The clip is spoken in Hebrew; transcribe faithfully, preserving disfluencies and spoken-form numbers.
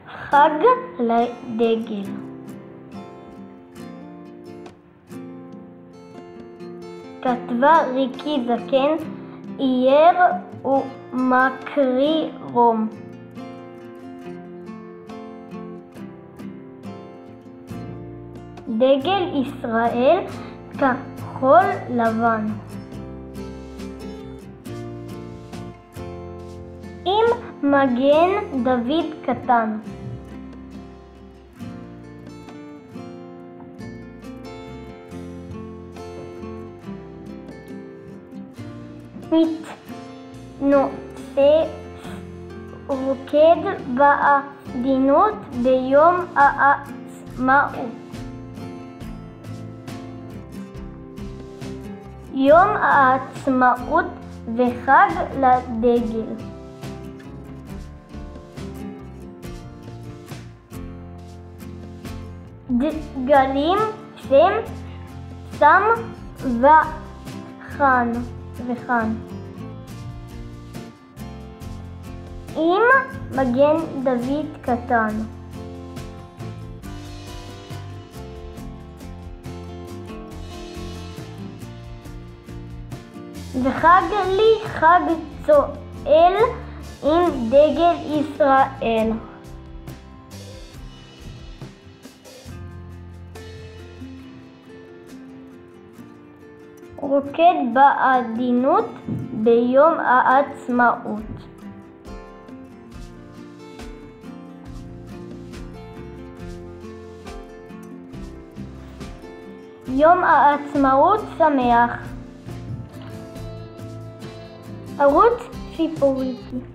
חג לדגל. כתבה ריקי זקן, אייר ומקריא רום. דגל ישראל כחול לבן. עם מגן דוד קטן. מתנוסס רוקד בעדינות ביום העצמאות. יום העצמאות וחג לדגל. דגלים שם שם וחן וחן עם מגן דוד קטן. וחג לי חג צועל עם דגל ישראל. רוקד בעדינות ביום העצמאות. יום העצמאות שמח. ערוץ ציפוריתי.